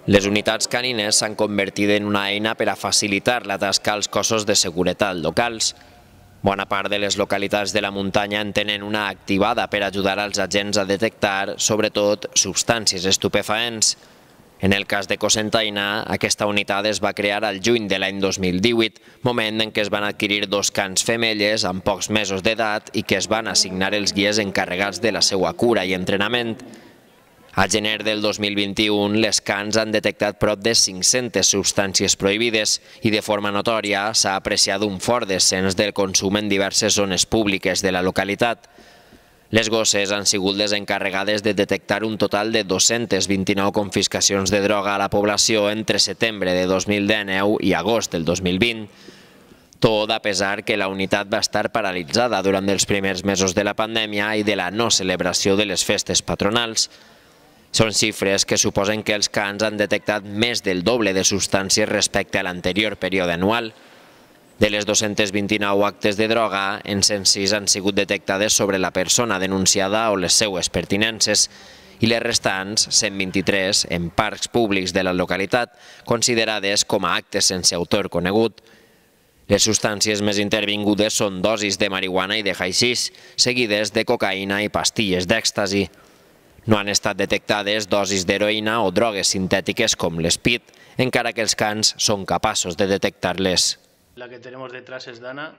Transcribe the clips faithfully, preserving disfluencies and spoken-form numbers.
Les unitats canines s'han convertit en una eina per a facilitar la tasca als cossos de seguretat locals. Bona part de les localitats de la muntanya en tenen una activada per ajudar als agents a detectar, sobretot, substàncies estupefaents. En el cas de Cocentaina, aquesta unitat es va crear al juny de l'any dos mil divuit, moment en què es van adquirir dos cans femelles amb pocs mesos d'edat i que es van assignar els guies encarregats de la seva cura i entrenament. A gener del dos mil vint-i-u, les cans han detectat prop de cinc-centes substàncies prohibides i de forma notòria s'ha apreciat un fort descens del consum en diverses zones públiques de la localitat. Les gosses han sigut les encarregades de detectar un total de dos-centes vint-i-nou confiscacions de droga a la població entre setembre de dos mil dinou i agost del dos mil vint. Tot a pesar que la unitat va estar paralitzada durant els primers mesos de la pandèmia i de la no celebració de les festes patronals. Són xifres que suposen que els cans han detectat més del doble de substàncies respecte a l'anterior període anual. De les dos-centes vint-i-nou actes de droga, en cent sis han sigut detectades sobre la persona denunciada o les seues pertinences i les restants, cent vint-i-tres, en parcs públics de la localitat, considerades com a actes sense autor conegut. Les substàncies més intervingudes són dosis de marihuana i de haixix, seguides de cocaïna i pastilles d'èxtasi. No han estat detectades dosis d'heroïna o drogues sintètiques com l'espit, encara que els cans són capaços de detectar-les. La que tenemos detrás es Dana,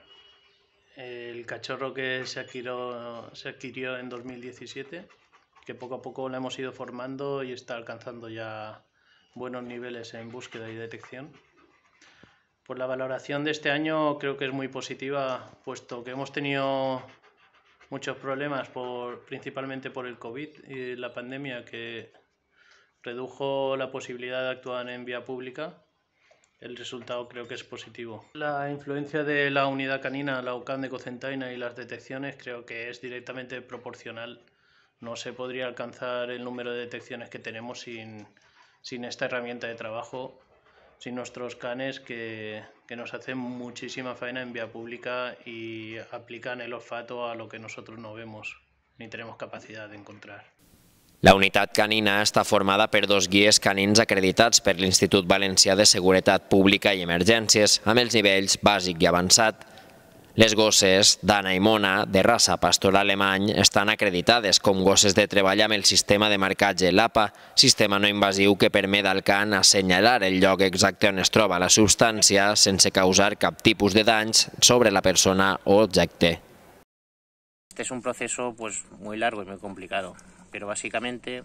el cachorro que se adquirió, se adquirió en dos mil diecisiete, que poco a poco la hemos ido formando y está alcanzando ya buenos niveles en búsqueda y detección. Pues la valoración de este año creo que es muy positiva, puesto que hemos tenido muchos problemas, por, principalmente por el COVID y la pandemia, que redujo la posibilidad de actuar en vía pública. El resultado creo que es positivo. La influencia de la unidad canina, la U C A M de Cocentaina y las detecciones creo que es directamente proporcional. No se podría alcanzar el número de detecciones que tenemos sin, sin esta herramienta de trabajo, sin nuestros canes que, que nos hacen muchísima faena en vía pública y aplican el olfato a lo que nosotros no vemos ni tenemos capacidad de encontrar. La unitat canina està formada per dos guies canins acreditats per l'Institut Valencià de Seguretat Pública i Emergències, amb els nivells bàsic i avançat. Les gosses, Dana i Mona, de raça pastor alemany, estan acreditades com gosses de treball amb el sistema de marcatge LAPA, sistema no invasiu que permet al can assenyalar el lloc exacte on es troba la substància sense causar cap tipus de danys sobre la persona o objecte. Este es un proceso pues, muy largo y muy complicado, pero básicamente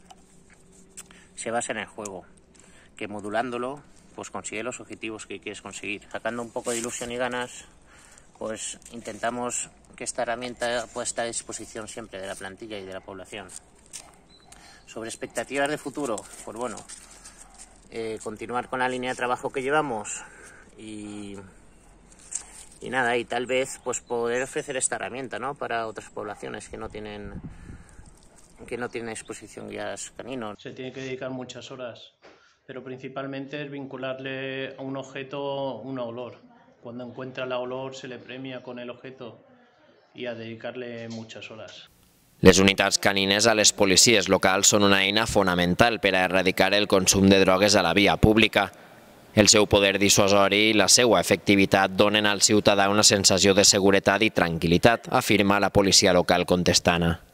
se basa en el juego, que modulándolo pues consigue los objetivos que quieres conseguir. Sacando un poco de ilusión y ganas, pues intentamos que esta herramienta pueda estar a disposición siempre de la plantilla y de la población. Sobre expectativas de futuro, pues bueno, eh, continuar con la línea de trabajo que llevamos y, y nada, y tal vez pues poder ofrecer esta herramienta, ¿no?, para otras poblaciones que no tienen que no tienen a disposición guías caninos. Se tiene que dedicar muchas horas, pero principalmente es vincularle a un objeto un olor. Cuando encuentra el olor se le premia con el objeto i a dedicar-li moltes hores. Les unitats canines a les policies locals són una eina fonamental per a erradicar el consum de drogues a la via pública. El seu poder dissuasori i la seva efectivitat donen al ciutadà una sensació de seguretat i tranquil·litat, afirma la policia local contestana.